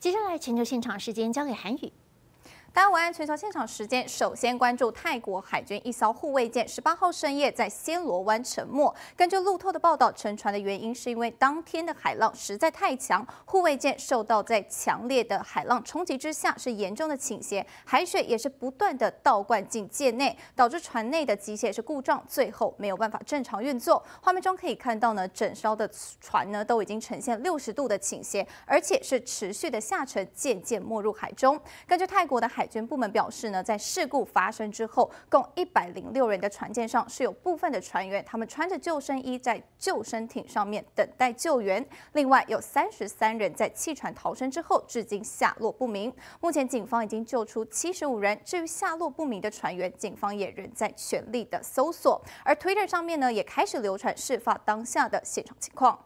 接下来，全球现场时间交给韩宇。 大家晚安，全球现场时间，首先关注泰国海军一艘护卫舰18号深夜在暹罗湾沉没。根据路透的报道，沉船的原因是因为当天的海浪实在太强，护卫舰受到在强烈的海浪冲击之下是严重的倾斜，海水也是不断的倒灌进舰内，导致船内的机械是故障，最后没有办法正常运作。画面中可以看到呢，整艘的船呢都已经呈现60度的倾斜，而且是持续的下沉，渐渐没入海中。根据泰国的海军部门表示呢，在事故发生之后，共106人的船舰上是有部分的船员，他们穿着救生衣在救生艇上面等待救援。另外有33人在弃船逃生之后，至今下落不明。目前警方已经救出75人，至于下落不明的船员，警方也仍在全力的搜索。而 Twitter 上面呢，也开始流传事发当下的现场情况。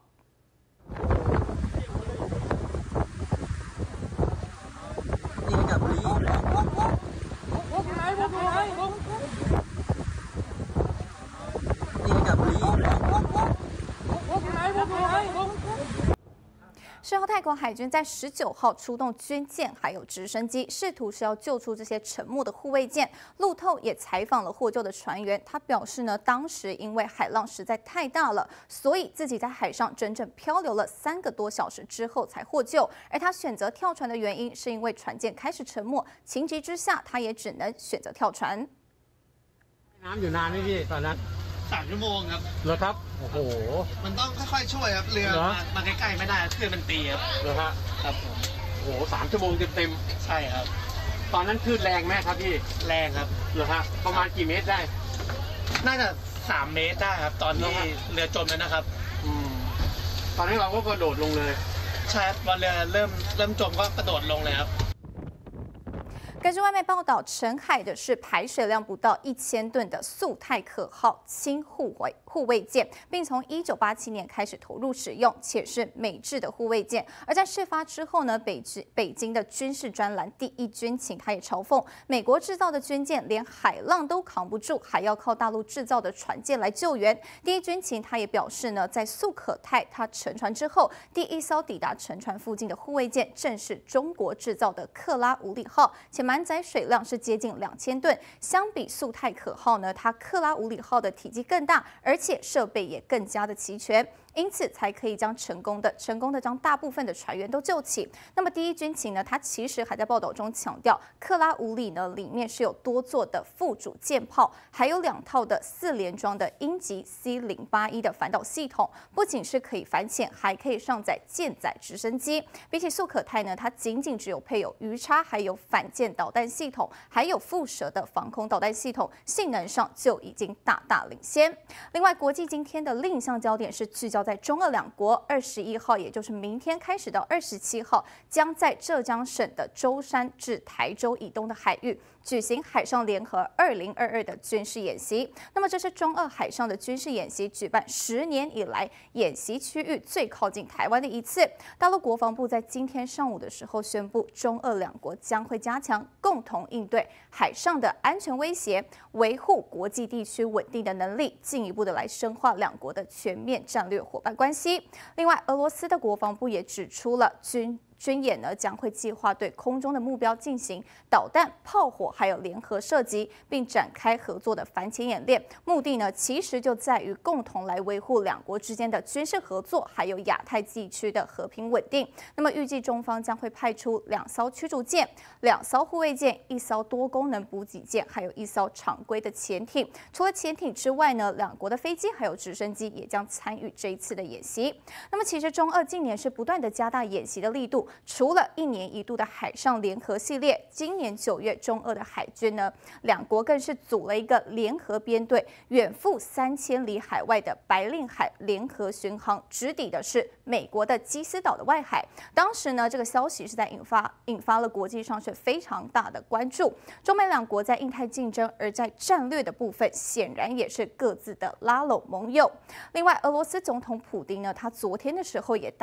事后，泰国海军在19号出动军舰还有直升机，试图是要救出这些沉没的护卫舰。路透也采访了获救的船员，他表示呢，当时因为海浪实在太大了，所以自己在海上整整漂流了3个多小时之后才获救。而他选择跳船的原因，是因为船舰开始沉没，情急之下，他也只能选择跳船。 น้ำอยู่นานไหมพี่ตอนนั้น 3 ชั่วโมงครับเหรอครับโอ้โหมันต้องค่อยๆช่วยครับเรือมาใกล้ๆไม่ได้เครื่องมันตีครับเหรอฮะครับผมโอ้โห3 ชั่วโมงเต็มใช่ครับตอนนั้นคลื่นแรงไหมครับพี่แรงครับเหรอฮะประมาณกี่เมตรได้น่าจะ3 เมตรได้ครับตอนที่เรือจมแล้วนะครับตอนนี้เราก็กระโดดลงเลยใช่ครับพอเรือเริ่มจมก็กระโดดลงเลยครับ。 根据外媒报道，沉海的是排水量不到1000吨的速泰可号轻护卫舰，并从1987年开始投入使用，且是美制的护卫舰。而在事发之后呢，北京的军事专栏第一军情，他也嘲讽美国制造的军舰连海浪都扛不住，还要靠大陆制造的船舰来救援。第一军情他也表示呢，在速可泰它沉船之后，第一艘抵达沉船附近的护卫舰正是中国制造的克拉五里号，且满载水量是接近2000吨。相比速泰可号呢，它克拉五里号的体积更大，而且设备也更加的齐全。因此才可以成功的将大部分的船员都救起。那么第一军情呢，它其实还在报道中强调，克拉五里呢里面是有多座的副主舰炮，还有2套的4连装的鹰击 C081的反导系统，不仅是可以反潜，还可以上载舰载直升机。比起速可泰呢，它仅仅只有配有鱼叉，还有反舰导弹系统，还有蝮蛇的防空导弹系统，性能上就已经大大领先。另外，国际今天的另一项焦点是聚焦在中俄两国21号，也就是明天开始到27号，将在浙江省的舟山至台州以东的海域举行海上联合2022的军事演习。那么这是中俄海上的军事演习举办10年以来演习区域最靠近台湾的一次。大陆国防部在今天上午的时候宣布，中俄两国将会加强共同应对海上的安全威胁，维护国际地区稳定的能力，进一步的来深化两国的全面战略伙伴关系。另外，俄罗斯的国防部也指出了军演呢将会计划对空中的目标进行导弹、炮火，还有联合射击，并展开合作的反潜演练。目的呢，其实就在于共同来维护两国之间的军事合作，还有亚太地区的和平稳定。那么预计中方将会派出2艘驱逐舰、2艘护卫舰、1艘多功能补给舰，还有1艘常规的潜艇。除了潜艇之外呢，两国的飞机还有直升机也将参与这一次的演习。那么其实中俄近年是不断的加大演习的力度。除了1年1度的海上联合系列，今年9月中俄的海军呢，两国更是组了一个联合编队，远赴3000里海外的白令海联合巡航，直抵的是美国的基斯岛的外海。当时呢，这个消息是在引发了国际上是非常大的关注。中美两国在印太竞争，而在战略的部分，显然也是各自的拉拢盟友。另外，俄罗斯总统普丁呢，他昨天的时候也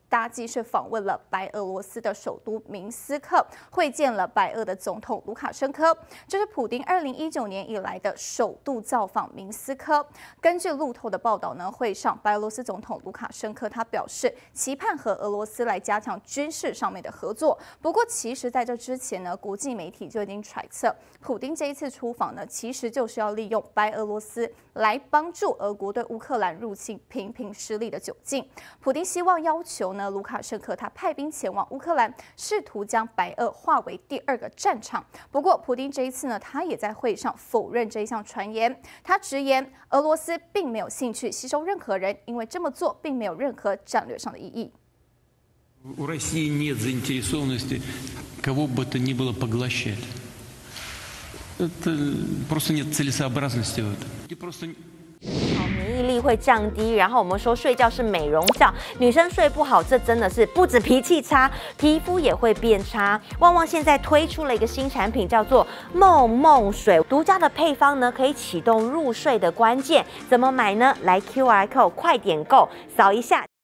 搭机是访问了白俄罗斯的首都明斯克，会见了白俄的总统卢卡申科。这是普丁2019年以来的首度造访明斯克。根据路透的报道呢，会上白俄罗斯总统卢卡申科他表示，期盼和俄罗斯来加强军事上面的合作。不过，其实在这之前呢，国际媒体就已经揣测，普丁这一次出访呢，其实就是要利用白俄罗斯来帮助俄国对乌克兰入侵频频失利的窘境。普丁希望要求呢，卢卡申科他派兵前往乌克兰，试图将白俄化为第2个战场。不过，普丁这一次呢，他也在会上否认这一项传言。他直言，俄罗斯并没有兴趣吸收任何人，因为这么做并没有任何战略上的意义。 У России нет заинтересованности кого бы то ни было поглощать. Это просто нет целесообразности в этом. И просто 免疫力会降低，然后我们说睡觉是美容觉，女生睡不好，这真的是不止脾气差，皮肤也会变差。旺旺现在推出了一个新产品，叫做梦梦水，独家的配方呢，可以启动入睡的关键。怎么买呢？来 QR code 快点购，扫一下。